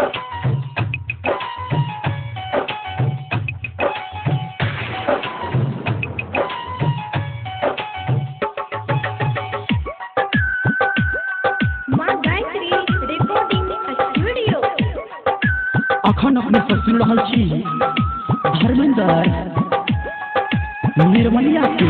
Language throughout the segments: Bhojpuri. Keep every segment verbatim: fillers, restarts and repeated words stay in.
अखन अपने से सुन रहा छी धर्मेंद्र निर्मलिया के।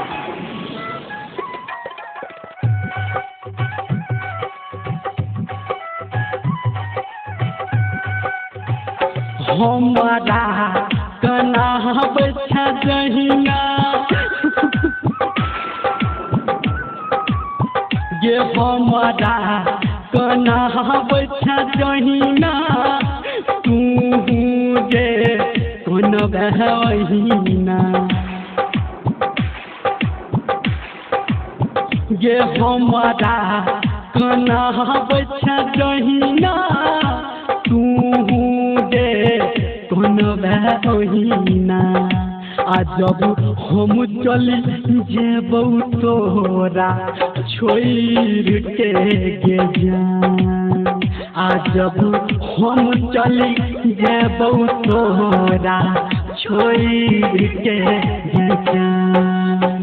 हमारा कना बच्चा जहिना ये हमारा कना बच्चा जहिना तू जे कौन बहना ये हमारा कना बच्चा जहिना तू जे कौन बहना। आ जब हम चली जेब तोरा छोड़ के गे जान। आ जब हम चली जेब तोरा छोड़ के गे जान।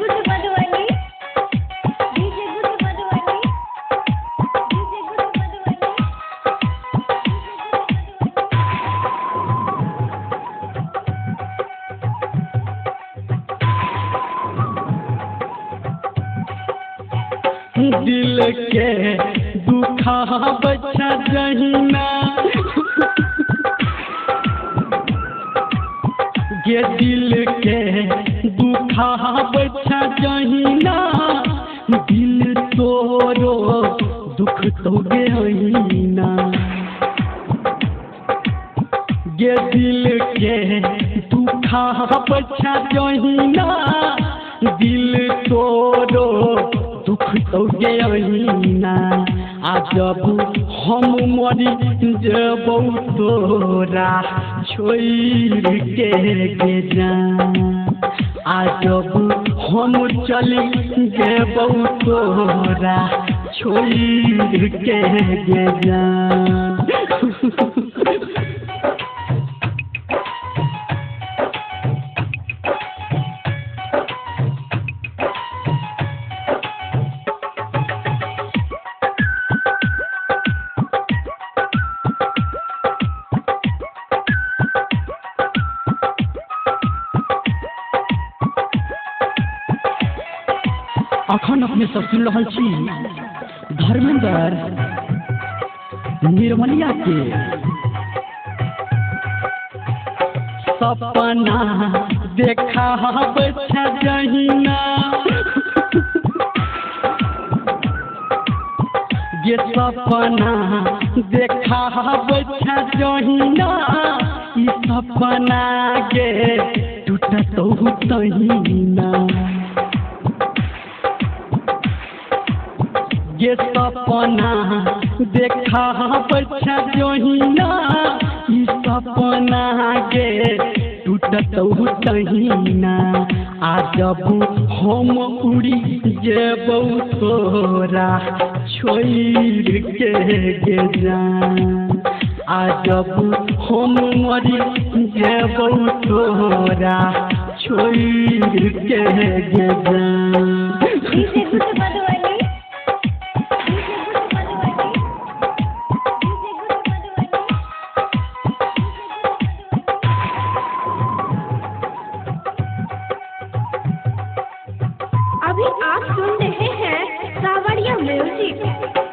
दिल के दुखा बच्चा जहिना ये दिल के दुखा बच्चा जहिना दिल तोरो दुख तो गहिना। ये दिल के दुखा बच्चा जहिना दिल तोरो दुख तो गहिना। आ जब हम मरी जब तोरा छोड़ के गे जान। आ जब हम चली जेब तोरा छोड़ के गे जान। अखन अपने सब सुन रहा छी धर्मेंद्र निर्मलिया के। सपना देखा बच्चा जहिना ये सपना देखा बच्चा जहिना ई सपना के टूटत तहिना। ये सपना देखा बच्चा जहिना ई सपना के टूटत तहिना। आ जब हम उड़ी जेब तोरा छोड़ के गे जान। आ जब हम मरी जेब तोरा छोड़ के गे जान। अभी आप सुन रहे हैं सावरिया म्यूजिक।